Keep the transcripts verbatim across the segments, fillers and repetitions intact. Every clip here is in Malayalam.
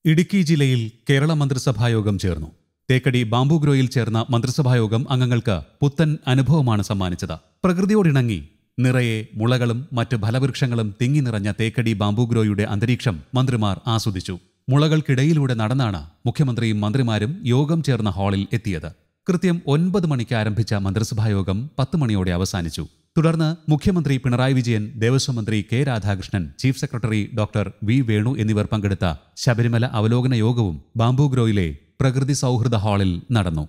ഇടുക്കി ജില്ലയിൽ കേരള മന്ത്രിസഭായോഗം ചേർന്നു. തേക്കടി ബാംബു ഗ്രോയിൽ ചേർന്ന മന്ത്രിസഭായോഗം അംഗങ്ങൾക്ക് പുത്തൻ അനുഭവമാണ് സമ്മാനിച്ചത്. പ്രകൃതിയോടിണങ്ങി നിറയെ മുളകളും മറ്റ് ഫലവൃക്ഷങ്ങളും തിങ്ങി നിറഞ്ഞ തേക്കടി ബാംബു ഗ്രോയുടെ അന്തരീക്ഷം മന്ത്രിമാർ ആസ്വദിച്ചു. മുളകൾക്കിടയിലൂടെ നടന്നാണ് മുഖ്യമന്ത്രിയും മന്ത്രിമാരും യോഗം ചേർന്ന ഹാളിൽ എത്തിയത്. കൃത്യം ഒൻപത് മണിക്ക് ആരംഭിച്ച മന്ത്രിസഭായോഗം പത്ത് മണിയോടെ അവസാനിച്ചു. തുടർന്ന് മുഖ്യമന്ത്രി പിണറായി വിജയൻ, ദേവസ്വം മന്ത്രി K Radhakrishnan, chief secretary doctor V Venu എന്നിവർ പങ്കെടുത്ത ശബരിമല അവലോകന യോഗവും ബാംബു ഗ്രോയിലെ പ്രകൃതി സൗഹൃദ ഹാളിൽ നടന്നു.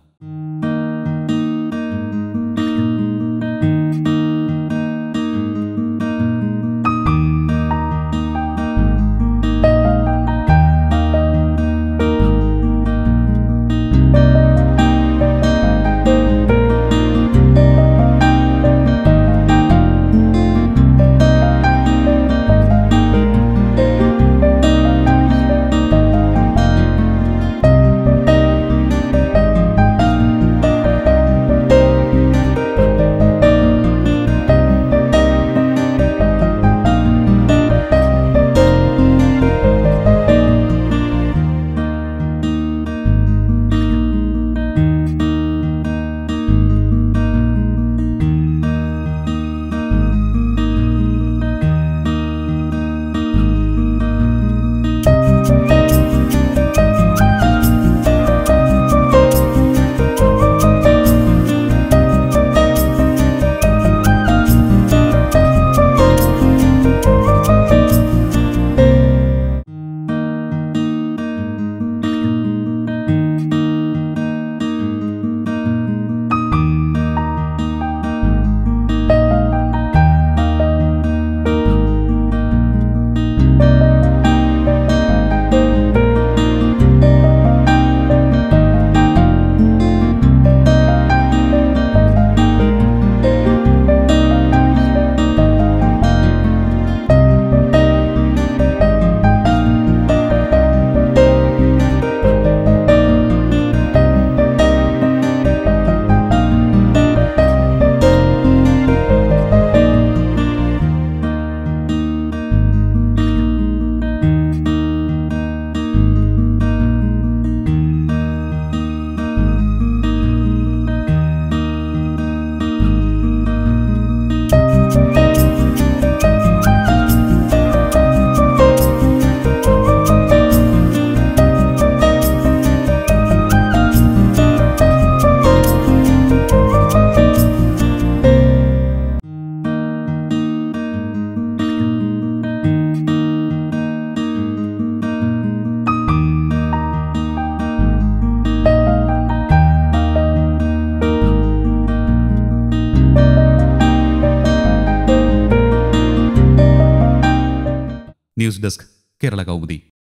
News desk, Kerala Kaumudi.